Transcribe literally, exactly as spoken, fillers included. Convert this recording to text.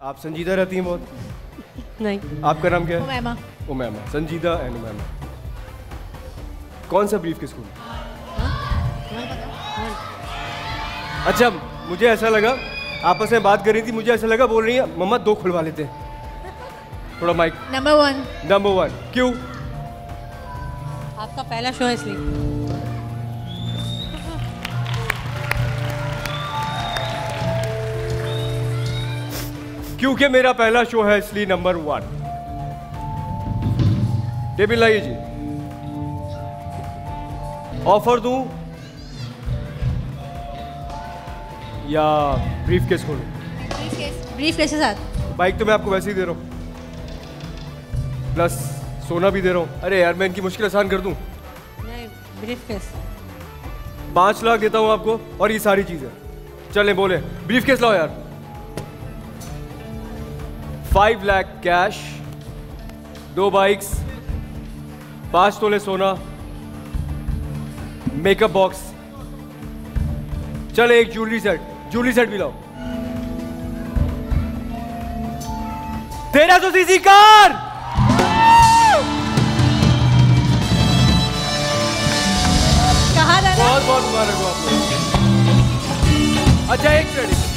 आप संजीदा रहती हैं बहुत? नहीं। आपका नाम क्या है? उमैमा। उमैमा, संजीदा एंड उमैमा। कौन सा ब्रीफ किस को? अच्छा, मुझे ऐसा लगा आपस में बात कर रही थी, मुझे ऐसा लगा बोल रही है मम्मा दो खुलवा लेते हैं। थोड़ा mic. Number one. Number one क्यों? आपका पहला शो है इसलिए। क्योंकि मेरा पहला शो है इसलिए नंबर वन। टेबल लाइए जी। ऑफर दूं या ब्रीफ केस खोलूं? Briefcase. ब्रीफ केस के साथ। बाइक तो मैं आपको वैसे ही दे रहा हूं, प्लस सोना भी दे रहा हूं। अरे यार मैं इनकी मुश्किल आसान कर दूं। नहीं, ब्रीफ केस। पांच लाख देता हूं आपको और ये सारी चीजें। चलें बोले ब्रीफ केस लाओ यार। फाइव लाख कैश, दो बाइक्स, पांच तोले सोना, मेकअप बॉक्स। चले एक ज्वेलरी सेट, ज्वेलरी सेट भी लाओ। तेरह सौ सीसी कार। कहा था ना? बहुत बहुत मुबारक हो आपको। अच्छा एक मिनट